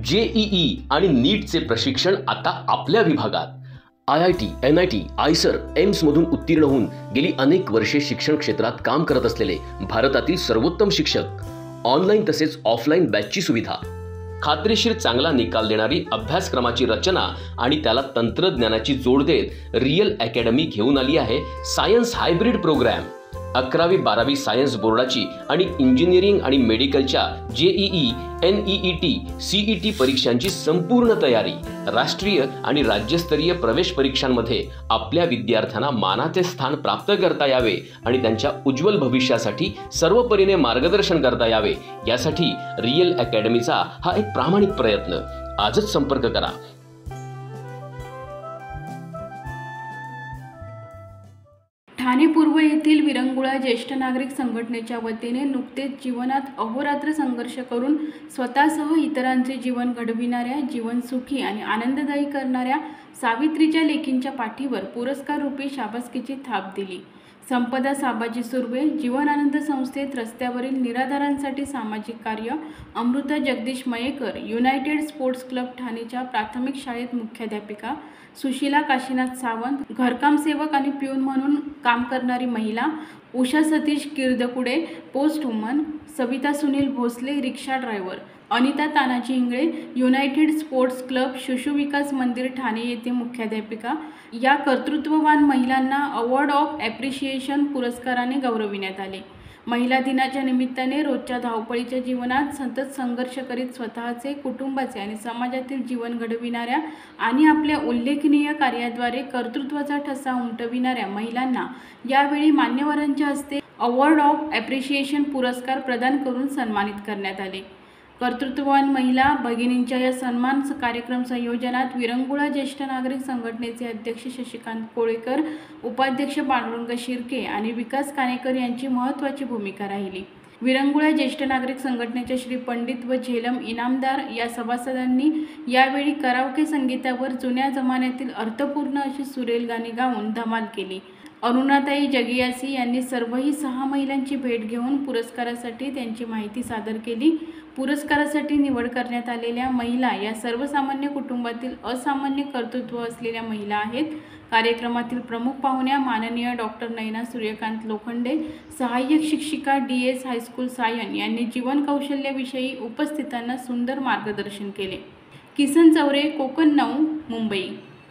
JEE आणि नीटचे प्रशिक्षण आता आपल्या विभागात। IIT, NIT, आयसर, एम्स मधून उत्तीर्ण होऊन गेली अनेक वर्षे शिक्षण क्षेत्रात काम करत असलेले भारतातील सर्वोत्तम शिक्षक, ऑनलाईन तसेच ऑफलाईन बॅचची सुविधा, खात्रीशीर चांगला निकाल देणारी अभ्यासक्रमाची रचना आणि त्याला तंत्रज्ञानाची जोड देत रियल अकॅडमी घेऊन आली आहे सायन्स हायब्रिड प्रोग्राम। 11वी 12वी सायन्स बोर्डाची आणि इंजिनिअरिंग आणि मेडिकलच्या जेईई, NEET, CET परीक्षांची संपूर्ण तयारी, राष्ट्रीय आणि राज्यस्तरीय प्रवेश परीक्षांमध्ये आपल्या विद्यार्थ्यांना मानाचे स्थान प्राप्त करता यावे आणि त्यांच्या उज्ज्वल भविष्यासाठी सर्वपरीने मार्गदर्शन करता यावे यासाठी रियल अकॅडमीचा हा एक प्रामाणिक प्रयत्न। आजच संपर्क करा। ठाणे पूर्व येथील विरंगुळा ज्येष्ठ नागरिक संघटनेच्या वतीने नुकतेच जीवनात अहोरात्र संघर्ष करून स्वतःसह इतरांचे जीवन घडविणाऱ्या, जीवन सुखी आणि आनंददायी करणाऱ्या सावित्रीच्या लेकींच्या पाठीवर पुरस्कार रूपी शाबासकीची थाप दिली। संपदा साबाजी सुर्वे जीवनानंद संस्थेत रस्त्यावरील निराधारांसाठी सामाजिक कार्य, Amrita Jagdish Mayekar United Sports Club ठाणेच्या प्राथमिक शाळेत मुख्याध्यापिका, सुशीला काशीनाथ सावंत घरकाम सेवक आणि प्यून म्हणून काम करणारी महिला, Usha Satish Kirdkude post woman, Savita Sunil Bhosale rickshaw driver, Anita Tanaji Ingale United Sports Club शिशुविकास मंदिर ठाणे येथे मुख्याध्यापिका या कर्तृत्ववान महिलांना अवॉर्ड ऑफ ॲप्रिशिएशन पुरस्काराने गौरविण्यात आले। महिला दिनाच्या निमित्ताने रोजच्या धावपळीच्या जीवनात सतत संघर्ष करीत स्वतःचे, कुटुंबाचे आणि समाजातील जीवन घडविणाऱ्या आणि आपल्या उल्लेखनीय कार्याद्वारे कर्तृत्वाचा ठसा उमटविणाऱ्या महिलांना यावेळी मान्यवरांच्या हस्ते अवॉर्ड ऑफ ॲप्रिशिएशन पुरस्कार प्रदान करून सन्मानित करण्यात आले। कर्तृत्ववान महिला भगिनींच्या या सन्मान कार्यक्रम संयोजनात विरंगुळा ज्येष्ठ नागरिक संघटनेचे अध्यक्ष शशिकांत कोळेकर, उपाध्यक्ष पांडुरंग शिर्के आणि विकास कानेकर यांची महत्त्वाची भूमिका राहिली। विरंगुळा ज्येष्ठ नागरिक संघटनेच्या श्री पंडित व झेलम इनामदार या सभासदांनी यावेळी कराओके संगीतावर जुन्या जमान्यातील अर्थपूर्ण अशी सुरेल गाणी गाऊन धमाल केली। अरुणाताई जगियासी यांनी सर्वही 6 महिलांची भेट घेऊन पुरस्कारासाठी त्यांची माहिती सादर केली। पुरस्कारासाठी निवड करण्यात आलेल्या महिला या सर्वसामान्य कुटुंबातील असामान्य कर्तृत्व असलेल्या महिला आहेत। कार्यक्रमातील प्रमुख पाहुण्या माननीय डॉक्टर नयना सूर्यकांत लोखंडे, सहाय्यक शिक्षिका DS हायस्कूल सायन यांनी जीवन कौशल्याविषयी उपस्थितांना सुंदर मार्गदर्शन केले। किसन चौरे, कोकण 9, मुंबई।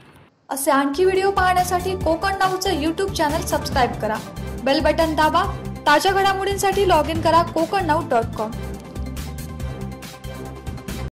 असे आणखी व्हिडिओ पाहण्यासाठी कोकण 9चं YouTube चॅनल सबस्क्राइब करा, बेल बटन दाबा, ताज्या घडामोडींसाठी लॉग इन करा कोकण9.com।